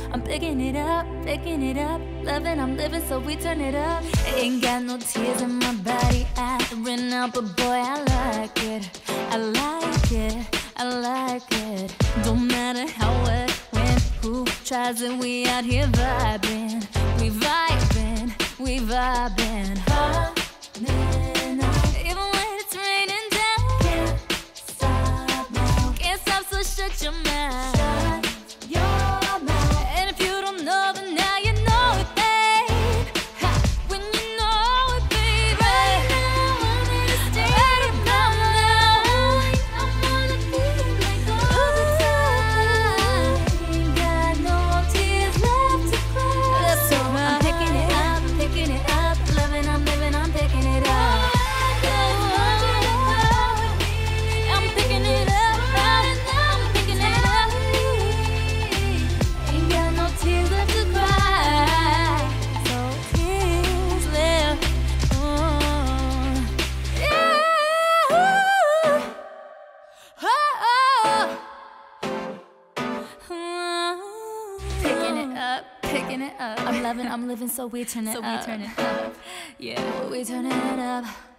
I'm picking it up, loving, I'm living, so we turn it up. Ain't got no tears in my body, I ran out, but boy, I like it, I like it, I like it. Don't matter how, what, when, who tries it, we out here vibing, we vibing, we vibing. Even when it's raining down, can't stop now, can't stop, so shut your mouth. Shut your mouth. And if you don't know, then now you know it, babe. Ha, when you know it, baby. Right now, I want me to stay right now. I wanna feel like all the time. Ain't got no tears left to cry. So I'm picking it up, loving, I'm living, I'm picking it up. I'm picking it up, I'm picking it up. Ain't got no tears left to cry, so tears left. Picking it up. I'm loving, I'm living, so we turn it up. Yeah, we turn it up.